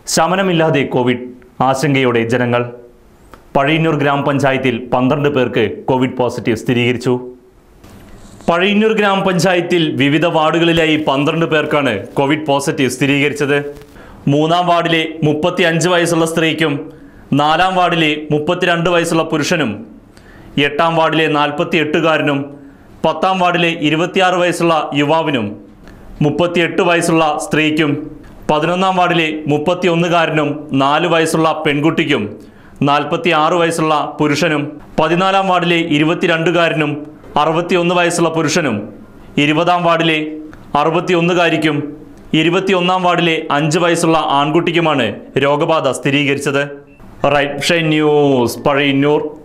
ശമനമില്ലാതെ Covid, ആശങ്കയോടെ ജനങ്ങൾ. പഴയന്നൂർ ഗ്രാമപഞ്ചായത്തിൽ 12 പേർക്ക് കോവിഡ് പോസിറ്റീവ് സ്ഥിരീകരിച്ചു. പഴയന്നൂർ ഗ്രാമപഞ്ചായത്തിൽ വിവിധ വാർഡുകളിലായി 12 പേർക്കാണ് കോവിഡ് പോസിറ്റീവ് സ്ഥിരീകരിച്ചത്. 3-ാം വാർഡിലെ 35 വയസ്സുള്ള സ്ത്രീക്കും 4-ാം വാർഡിലെ 32 വയസ്സുള്ള പുരുഷനും 8-ാം വാർഡിലെ 48-കാരനും 10-ാം വാർഡിലെ 26 വയസ്സുള്ള യുവാവിനും 38 വയസ്സുള്ള സ്ത്രീക്കും 11-ാം വാർഡിലെ 31-കാരനും 4 വയസ്സുള്ള പെൺകുട്ടിക്കും 46 വയസ്സുള്ള പുരുഷനും 14-ാം വാർഡിലെ 22-കാരനും 61 വയസ്സുള്ള പുരുഷനും 20-ാം വാർഡിലെ 61-കാരിക്കും 21-ാം വാർഡിലെ 5 വയസ്സുള്ള ആൺകുട്ടിക്കുമാണ് രോഗബാധ സ്ഥിരീകരിച്ചത്. Right news Pazhayannur.